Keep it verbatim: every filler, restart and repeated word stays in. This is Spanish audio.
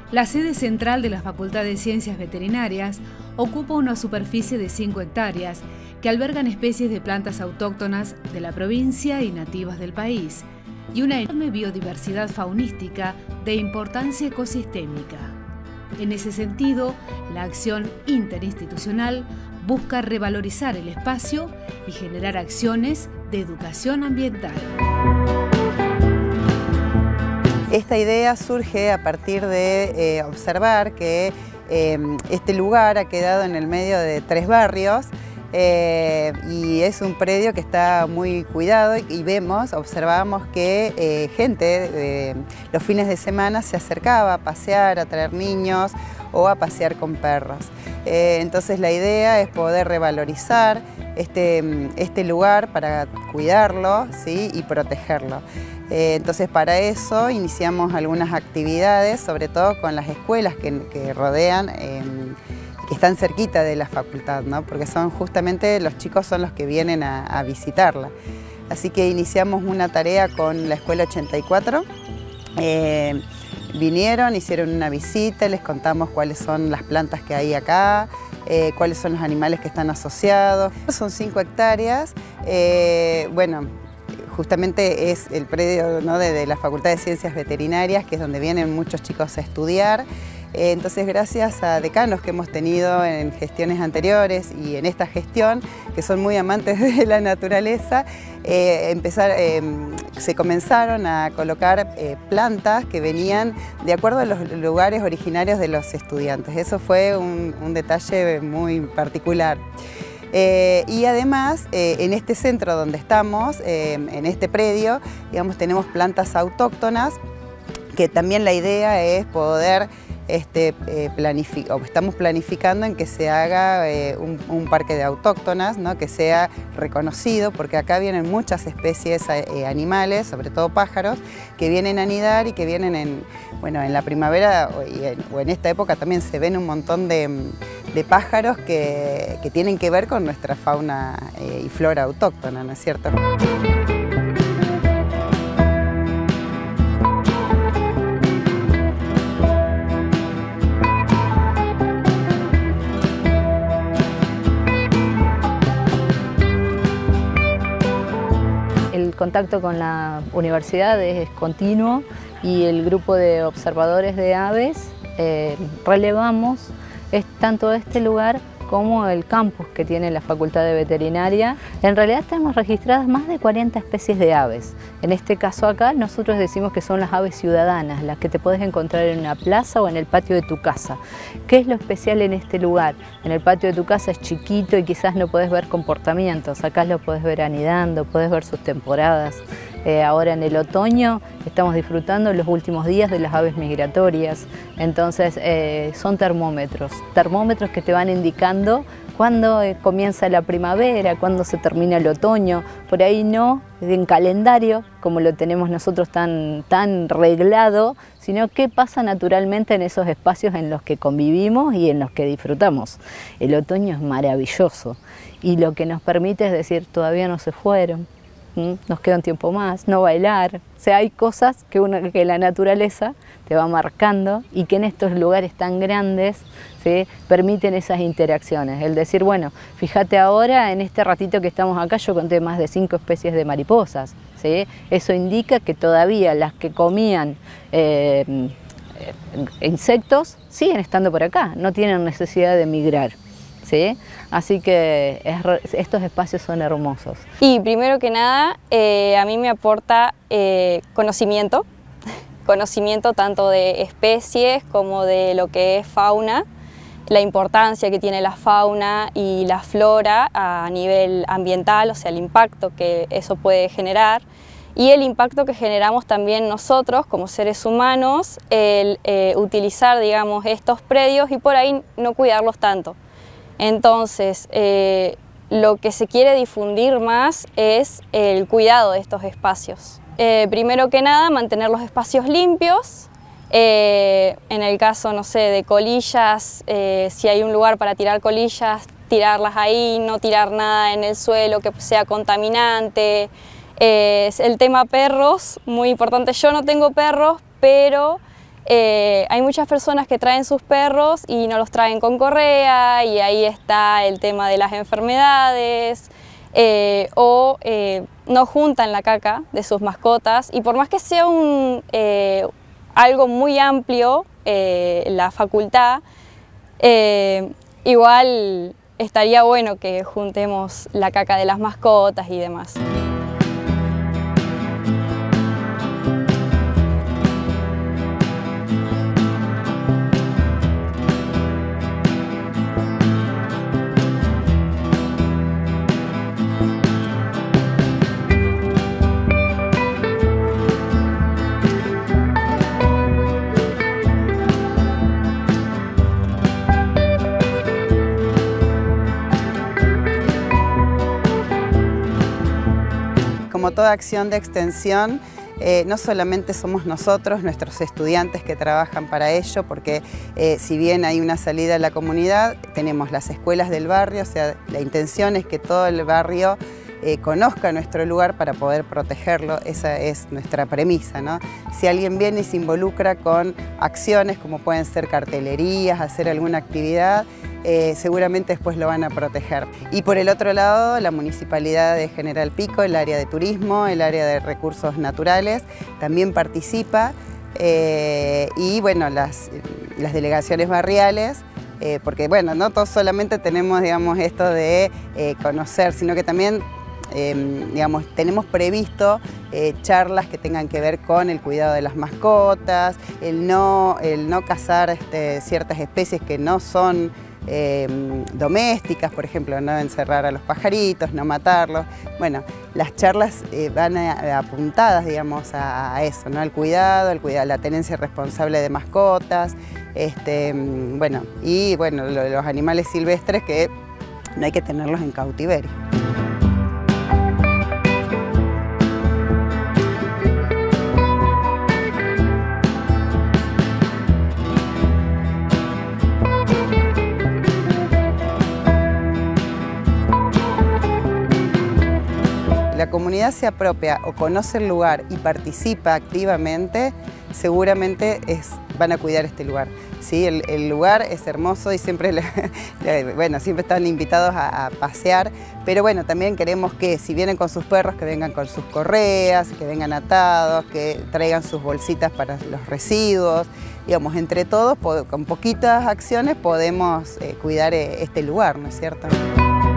La sede central de la Facultad de Ciencias Veterinarias ocupa una superficie de cinco hectáreas que albergan especies de plantas autóctonas de la provincia y nativas del país, y una enorme biodiversidad faunística de importancia ecosistémica. En ese sentido, la acción interinstitucional busca revalorizar el espacio y generar acciones de educación ambiental. Esta idea surge a partir de eh, observar que eh, este lugar ha quedado en el medio de tres barrios eh, y es un predio que está muy cuidado y vemos, observamos que eh, gente eh, los fines de semana se acercaba a pasear, a traer niños o a pasear con perros. Eh, entonces la idea es poder revalorizar este, este lugar para cuidarlo, ¿sí? Y protegerlo. Eh, entonces para eso iniciamos algunas actividades, sobre todo con las escuelas que, que rodean, eh, que están cerquita de la facultad, ¿no? Porque son justamente los chicos son los que vienen a, a visitarla. Así que iniciamos una tarea con la Escuela ochenta y cuatro. Eh, vinieron, hicieron una visita, les contamos cuáles son las plantas que hay acá, eh, cuáles son los animales que están asociados. Son cinco hectáreas, eh, bueno, justamente es el predio, ¿no? de, de la Facultad de Ciencias Veterinarias, que es donde vienen muchos chicos a estudiar. Eh, entonces, gracias a decanos que hemos tenido en gestiones anteriores y en esta gestión, que son muy amantes de la naturaleza, eh, empezar, eh, se comenzaron a colocar eh, plantas que venían de acuerdo a los lugares originarios de los estudiantes. Eso fue un, un detalle muy particular. Eh, y además, eh, en este centro donde estamos, eh, en este predio, digamos, tenemos plantas autóctonas, que también la idea es poder este, eh, planificar, o estamos planificando en que se haga eh, un, un parque de autóctonas, ¿no? Que sea reconocido, porque acá vienen muchas especies eh, animales, sobre todo pájaros, que vienen a anidar y que vienen en, bueno, en la primavera o en, o en esta época también se ven un montón de de pájaros que, que tienen que ver con nuestra fauna eh, y flora autóctona, ¿no es cierto? El contacto con la universidad es continuo y el grupo de observadores de aves eh, relevamos es tanto este lugar como el campus que tiene la Facultad de Veterinaria. En realidad tenemos registradas más de cuarenta especies de aves. En este caso acá nosotros decimos que son las aves ciudadanas, las que te puedes encontrar en una plaza o en el patio de tu casa. ¿Qué es lo especial en este lugar? En el patio de tu casa es chiquito y quizás no podés ver comportamientos. Acá lo podés ver anidando, podés ver sus temporadas. Eh, ahora en el otoño estamos disfrutando los últimos días de las aves migratorias, entonces eh, son termómetros, termómetros que te van indicando cuándo eh, comienza la primavera, cuándo se termina el otoño, por ahí no en calendario como lo tenemos nosotros tan, tan reglado, sino qué pasa naturalmente en esos espacios en los que convivimos y en los que disfrutamos. El otoño es maravilloso y lo que nos permite es decir, todavía no se fueron. Nos queda un tiempo más, no bailar, o sea, hay cosas que, una, que la naturaleza te va marcando y que en estos lugares tan grandes, ¿sí? Permiten esas interacciones, el decir, bueno, fíjate ahora en este ratito que estamos acá yo conté más de cinco especies de mariposas, ¿sí? Eso indica que todavía las que comían eh, insectos siguen estando por acá, no tienen necesidad de migrar. ¿Sí? Así que es, estos espacios son hermosos. Y primero que nada, eh, a mí me aporta eh, conocimiento, conocimiento tanto de especies como de lo que es fauna, la importancia que tiene la fauna y la flora a nivel ambiental, o sea, el impacto que eso puede generar, y el impacto que generamos también nosotros como seres humanos, el eh, utilizar, digamos, estos predios y por ahí no cuidarlos tanto. Entonces, eh, lo que se quiere difundir más es el cuidado de estos espacios. Eh, primero que nada, mantener los espacios limpios. Eh, en el caso, no sé, de colillas, eh, si hay un lugar para tirar colillas, tirarlas ahí, no tirar nada en el suelo que sea contaminante. Eh, el tema perros, muy importante. Yo no tengo perros, pero Eh, hay muchas personas que traen sus perros y no los traen con correa, y ahí está el tema de las enfermedades, eh, o eh, no juntan la caca de sus mascotas, y por más que sea un, eh, algo muy amplio, eh, la facultad, eh, igual estaría bueno que juntemos la caca de las mascotas y demás. Como toda acción de extensión, eh, no solamente somos nosotros, nuestros estudiantes que trabajan para ello, porque eh, si bien hay una salida a la comunidad, tenemos las escuelas del barrio, o sea, la intención es que todo el barrio eh, conozca nuestro lugar para poder protegerlo. Esa es nuestra premisa, ¿no? Si alguien viene y se involucra con acciones como pueden ser cartelerías, hacer alguna actividad, Eh, seguramente después lo van a proteger. Y por el otro lado, la Municipalidad de General Pico, el área de turismo, el área de recursos naturales, también participa, eh, y bueno, las, las delegaciones barriales, eh, porque bueno, no todos solamente tenemos, digamos, esto de eh, conocer, sino que también Eh, digamos, tenemos previsto eh, charlas que tengan que ver con el cuidado de las mascotas, el no, el no cazar este, ciertas especies que no son eh, domésticas, por ejemplo, no encerrar a los pajaritos, no matarlos. Bueno, las charlas eh, van a, apuntadas, digamos, a, a eso, ¿no? Al cuidado, al cuidado, la tenencia responsable de mascotas, este, bueno, y bueno, lo, los animales silvestres que no hay que tenerlos en cautiverio. La comunidad se apropia o conoce el lugar y participa activamente, seguramente es, van a cuidar este lugar. ¿Sí? El, el lugar es hermoso y siempre, le, bueno, siempre están invitados a, a pasear, pero bueno, también queremos que si vienen con sus perros, que vengan con sus correas, que vengan atados, que traigan sus bolsitas para los residuos. Digamos, entre todos, con poquitas acciones podemos eh, cuidar este lugar, ¿no es cierto?